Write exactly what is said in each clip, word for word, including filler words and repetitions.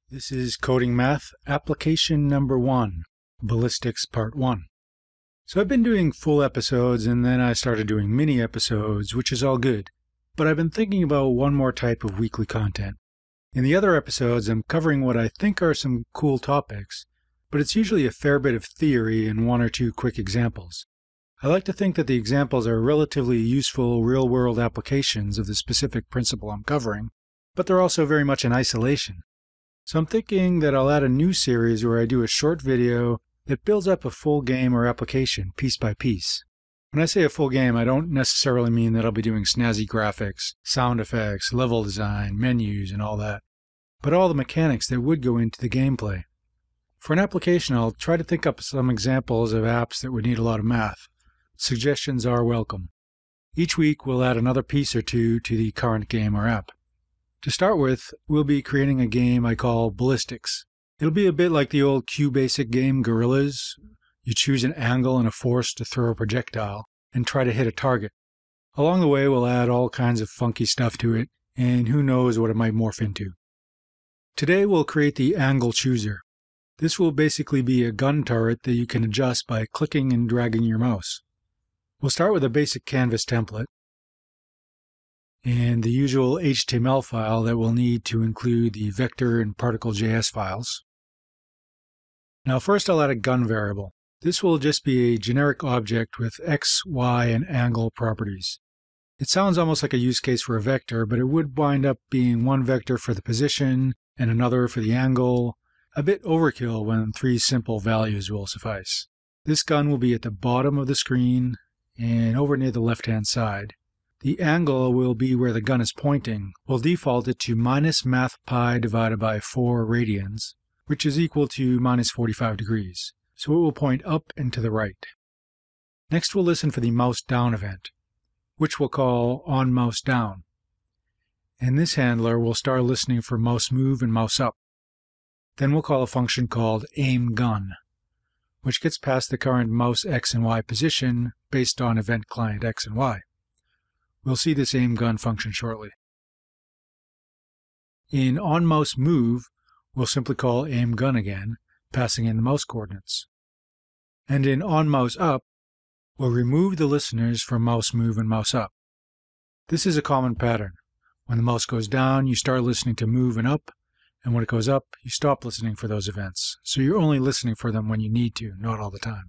This is Coding Math, Application Number one, Ballistics Part one. So I've been doing full episodes and then I started doing mini episodes, which is all good. But I've been thinking about one more type of weekly content. In the other episodes, I'm covering what I think are some cool topics, but it's usually a fair bit of theory and one or two quick examples. I like to think that the examples are relatively useful real-world applications of the specific principle I'm covering, but they're also very much in isolation. So I'm thinking that I'll add a new series where I do a short video that builds up a full game or application piece by piece. When I say a full game, I don't necessarily mean that I'll be doing snazzy graphics, sound effects, level design, menus, and all that, but all the mechanics that would go into the gameplay. For an application, I'll try to think up some examples of apps that would need a lot of math. Suggestions are welcome. Each week we'll add another piece or two to the current game or app. To start with, we'll be creating a game I call Ballistics. It'll be a bit like the old Q-basic game Gorillas. You choose an angle and a force to throw a projectile and try to hit a target. Along the way, we'll add all kinds of funky stuff to it, and who knows what it might morph into. Today, we'll create the angle chooser. This will basically be a gun turret that you can adjust by clicking and dragging your mouse. We'll start with a basic canvas template and the usual H T M L file that we'll need to include the vector and particle J S files. Now first I'll add a gun variable. This will just be a generic object with X, Y, and angle properties. It sounds almost like a use case for a vector, but it would wind up being one vector for the position and another for the angle. A bit overkill when three simple values will suffice. This gun will be at the bottom of the screen and over near the left-hand side. The angle will be where the gun is pointing. We'll default it to minus math pi divided by four radians, which is equal to minus forty-five degrees. So it will point up and to the right. Next we'll listen for the mouse down event, which we'll call on mouse down. And this handler will start listening for mouse move and mouse up. Then we'll call a function called aim gun, which gets past the current mouse X and Y position based on event client X and Y. We'll see this aim gun function shortly. In onMouseMove, we'll simply call aim gun again, passing in the mouse coordinates. And in onMouseUp, we'll remove the listeners from mouse move and mouse up. This is a common pattern. When the mouse goes down, you start listening to move and up, and when it goes up, you stop listening for those events. So you're only listening for them when you need to, not all the time.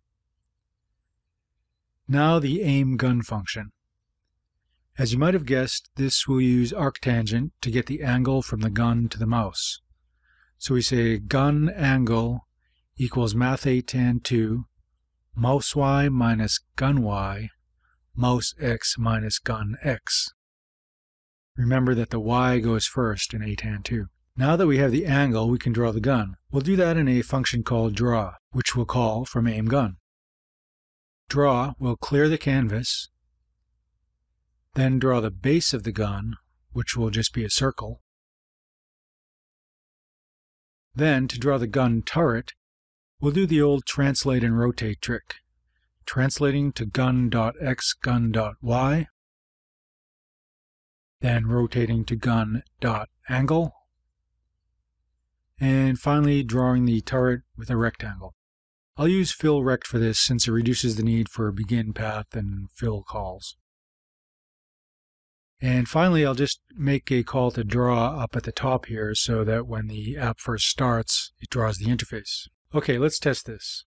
Now the aim gun function. As you might have guessed, this will use arctangent to get the angle from the gun to the mouse. So we say gun angle equals math A tan two, mouse Y minus gun Y, mouse X minus gun X. Remember that the Y goes first in A tan two. Now that we have the angle, we can draw the gun. We'll do that in a function called draw, which we'll call from aim gun. Draw will clear the canvas, then draw the base of the gun, which will just be a circle. Then, to draw the gun turret, we'll do the old translate and rotate trick, translating to gun.x, gun.y, then rotating to gun.angle, and finally drawing the turret with a rectangle. I'll use fill rect for this since it reduces the need for begin path and fill calls. And finally, I'll just make a call to draw up at the top here so that when the app first starts, it draws the interface. Okay, let's test this.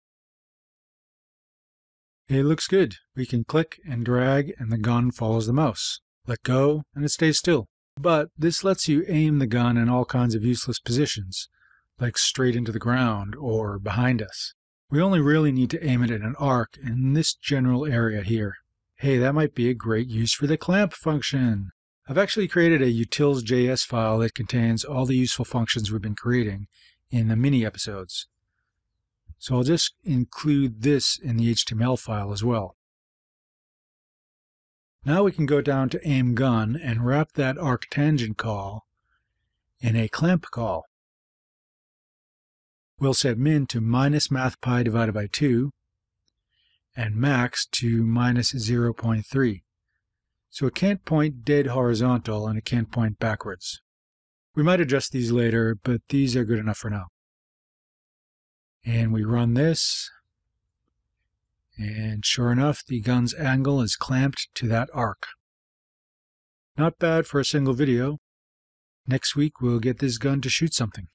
It looks good. We can click and drag and the gun follows the mouse. Let go and it stays still. But this lets you aim the gun in all kinds of useless positions, like straight into the ground or behind us. We only really need to aim it at an arc in this general area here. Hey, that might be a great use for the clamp function. I've actually created a utils J S file that contains all the useful functions we've been creating in the mini episodes. So I'll just include this in the H T M L file as well. Now we can go down to aim gun and wrap that arctangent call in a clamp call. We'll set min to minus math pi divided by two, and max to minus zero point three. So it can't point dead horizontal and it can't point backwards. We might adjust these later, but these are good enough for now. And we run this, and sure enough, the gun's angle is clamped to that arc. Not bad for a single video. Next week we'll get this gun to shoot something.